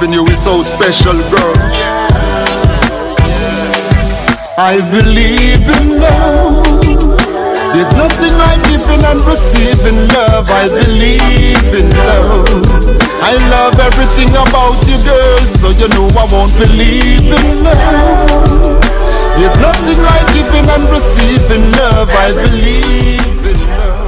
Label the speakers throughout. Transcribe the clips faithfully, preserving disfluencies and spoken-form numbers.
Speaker 1: loving you is so special, girl. I believe in love. There's nothing like giving and receiving love. I believe in love. I love everything about you, girl, so you know I won't believe in love. There's nothing like giving and receiving love. I believe in love.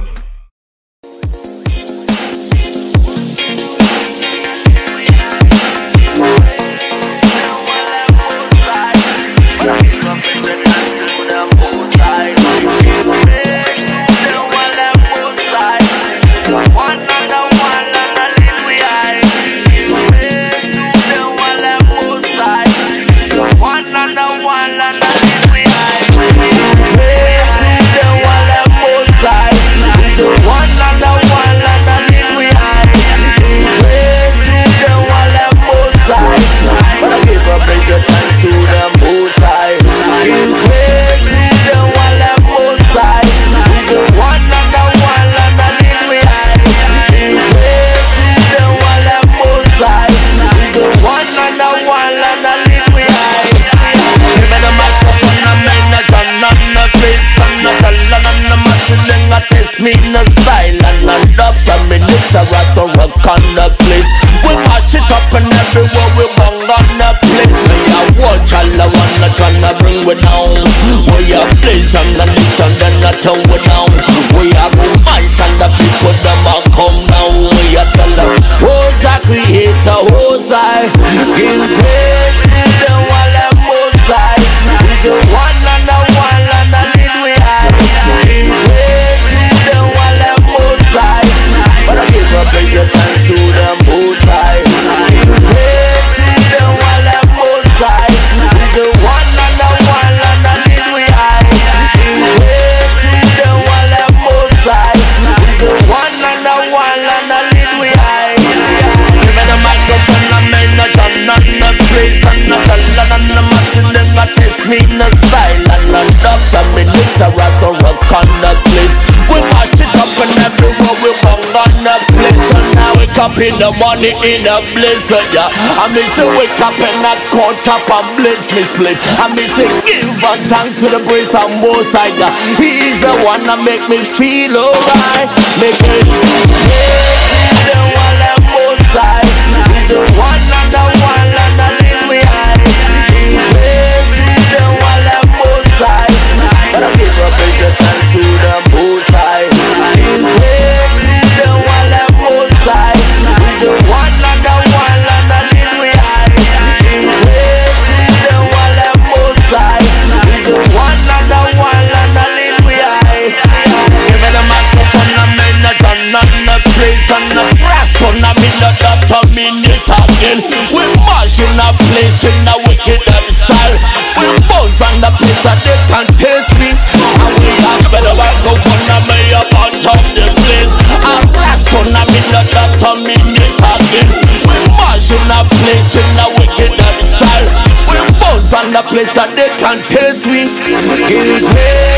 Speaker 2: Me no silent and up to me the rest of rock on the place. We mash it up and everywhere we bang on the place. Me a watch all the one that tryna bring we down. We a blaze on the niche and then I turn we down. We a go mash and the people them a come down. We a tell them who's a creator, who's I give praise to the one that most high. He's the one and the one and the lead we high. Give praise to the one that most high. But I give a praise thanks to the most high. Give praise to the one that most high. He's the one and the one and the lead we high. Give praise to the one that most high. He's the one and the one and the lead we high. Give me the microphone, I'm in the gun and the place and the talent and the machine. Then I test me in the style and the doctor me lift the rest of rock on the place. We mash it up and everywhere we bang on the place. So now we copy the money in a blizzard, yeah. I miss it, we up and not count up and blaze me split. I miss it, give a thanks to the praise and most high, yeah. He's the one that make me feel alright. Make me praise the one that most high. He's the one and the one and the lead we high. Praise the one that most high. But I give a praise and thanks to the most high. Praise the one that most high. He's the one and the one and the lead we high. Praise the one that most high. He's the one and the one and the lead we high. Give me the microphone, I'm in the gun and the place and the brass tone, I'm in the dominate again. We mash in a place in a wicked style. We bounce on the place that they can taste me. And we have better microphone, I'm in a bunch of the place. And brass tone, I'm in the dominate again. We mash in a place in a wicked style. We bounce on the place that they can taste me. Give it